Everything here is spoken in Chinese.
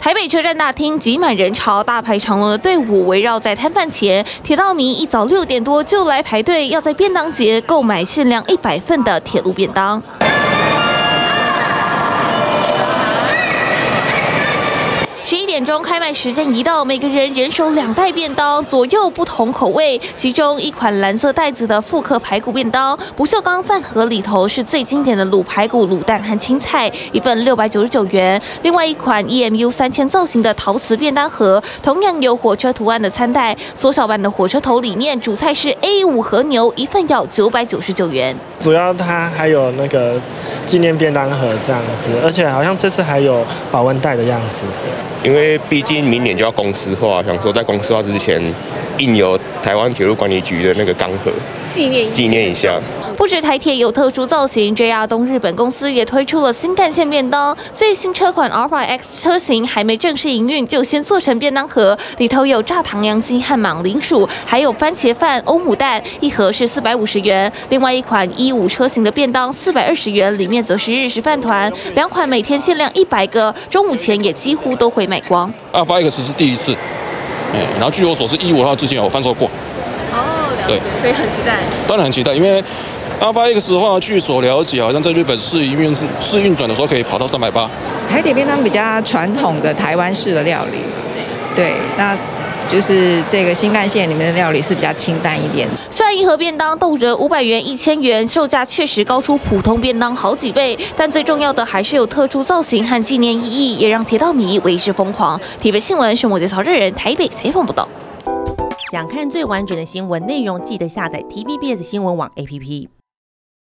台北车站大厅挤满人潮，大排长龙的队伍围绕在摊贩前。铁道迷一早6点多就来排队，要在便当节购买限量100份的铁路便当。11点钟开卖时间一到，每个人人手2袋便当，左右不同口味。其中一款蓝色袋子的复刻排骨便当，不锈钢饭盒里头是最经典的卤排骨、卤蛋和青菜，一份699元。另外一款 EMU 3000造型的陶瓷便当盒，同样有火车图案的餐袋，缩小版的火车头里面主菜是 A5 和牛，一份要999元。 主要它还有那个纪念便当盒这样子，而且好像这次还有保温袋的样子。 因为毕竟明年就要公司化，想说在公司化之前，印有台湾铁路管理局的那个钢盒，纪念一下。 不止台铁有特殊造型 ，JR 东日本公司也推出了新干线便当。最新车款 Alpha X 车型还没正式营运，就先做成便当盒，里头有炸唐扬鸡和马铃薯，还有番茄饭、欧姆蛋，一盒是450元。另外一款15车型的便当420元，里面则是日式饭团。2款每天限量100个，中午前也几乎都会卖光。 Alpha X 是第一次，然后据我所知，15号之前有贩售过。 哦，了解，所以很期待。 当然很期待，因为 Alpha X 的话，据所了解，好像在日本试运转的时候可以跑到380。 台铁便当比较传统的台湾式的料理，对，那就是这个新干线里面的料理是比较清淡一点。 虽然一盒便当动辄500元、1000元，售价确实高出普通便当好几倍，但最重要的还是有特殊造型和纪念意义，也让铁道迷为之疯狂。台北新闻是摩羯曹志仁台北采访报道。 想看最完整的新闻内容，记得下载 TVBS 新闻网 APP。